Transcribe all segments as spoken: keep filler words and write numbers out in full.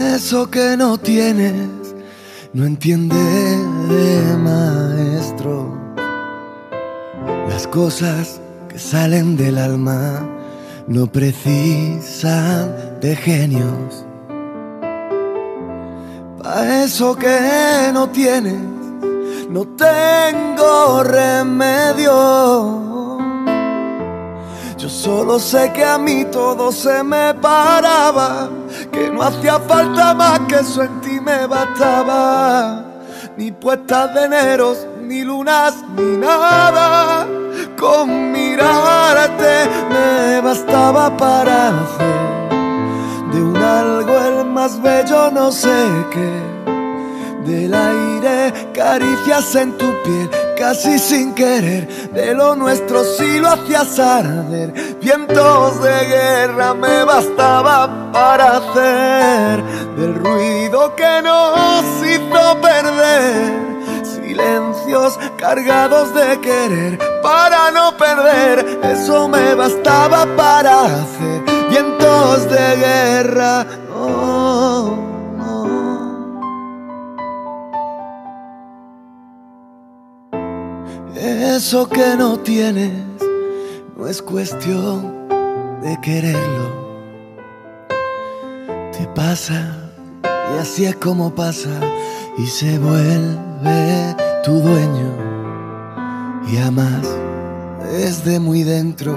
Eso que no tienes no entiende de maestro. Las cosas que salen del alma no precisan de genios. Pa' eso que no tienes no tengo remedio. Yo solo sé que a mí todo se me paraba, que no hacía falta más, que eso en ti me bastaba. Ni puestas de eneros, ni lunas, ni nada. Con mirarte me bastaba para hacer de un algo el más bello no sé qué. Del aire caricias en tu piel, casi sin querer. De lo nuestro sí lo hacías arder. Vientos de guerra me bastaba para hacer del ruido que nos hizo perder. Silencios cargados de querer para no perder. Eso me bastaba para hacer vientos de guerra. Oh, oh. Eso que no tienes no es cuestión de quererlo. Te pasa y así es como pasa, y se vuelve tu dueño. Y amas desde muy dentro.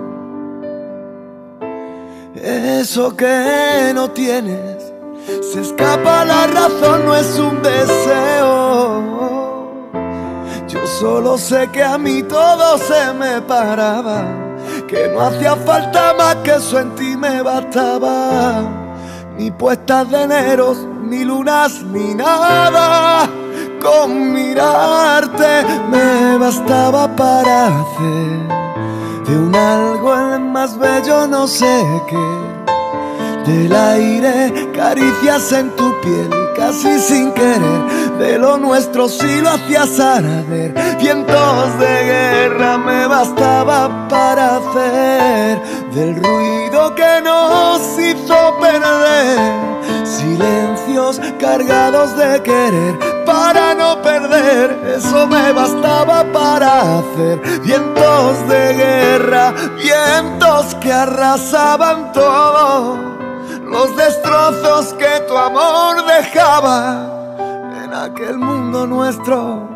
Eso que no tienes se escapa la razón, no es un deseo. Yo solo sé que a mí todo se me paraba, que no hacía falta más, que eso en ti me bastaba. Ni puestas de eneros, ni lunas, ni nada. Con mirarte me bastaba para hacer de un algo el más bello no sé qué. Del aire caricias en tu piel, casi sin querer. De lo nuestro sí lo hacías arder. Vientos de guerra me bastaba para hacer del ruido que nos hizo perder. Silencios cargados de querer para no perder. Eso me bastaba para hacer vientos de guerra, vientos que arrasaban todo. Los destrozos que tu amor dejaba en aquel mundo nuestro,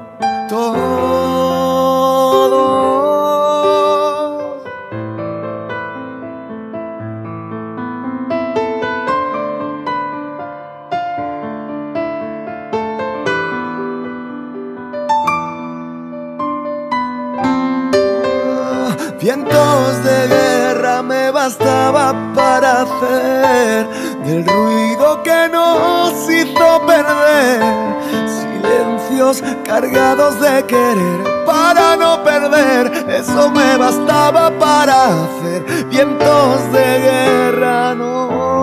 todo. Vientos de guerra me bastaba para hacer del ruido que nos hizo perder. Silencios cargados de querer para no perder. Eso me bastaba para hacer vientos de guerra, no.